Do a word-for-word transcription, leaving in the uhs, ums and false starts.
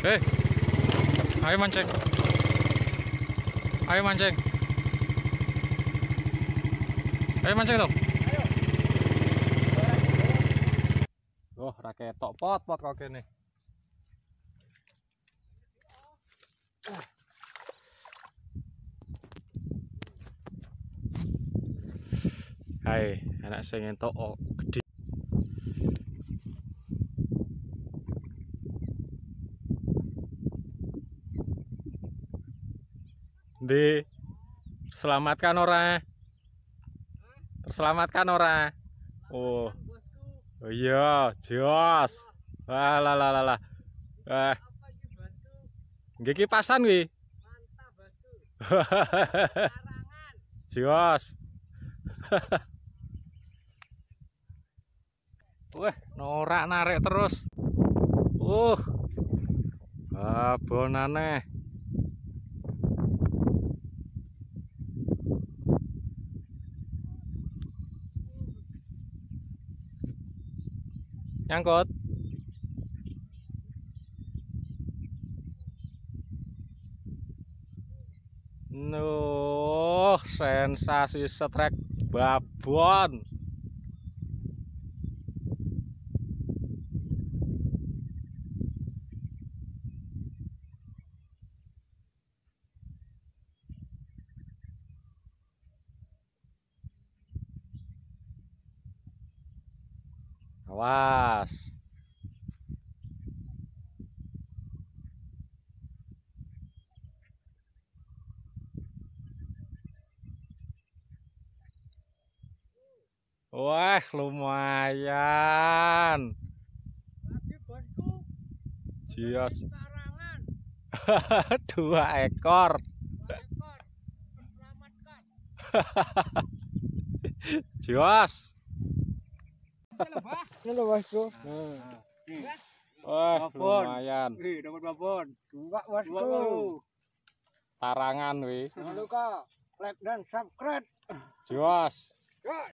Eh, ayo mancing. Ayo mancing. Ayo mancing dong. Oh, raket tok pot-pot kok kene. Hai, anak sing entuk oh, gede. Ndi, selamatkan ora? Terselamatkan ora? Oh. Oh iya, jos. Wah, lah lah lah lah. Wah. Nggih kipasan kuwi. Mantap, Bosku. Jos. Wah, norak narik terus. Uh. Abonane. Nyangkut. Nuh, sensasi setrek babon. Awas. Wah, lumayan. Lagi bosku. Jios. Tarangan. Dua ekor. Dua ekor. Selamatkan. Jios. Ini loh bosku. Wah, lumayan. Wih, dapat babon. Dua bosku. Dua, tarangan wih. Jangan lupa like dan subscribe. Jios.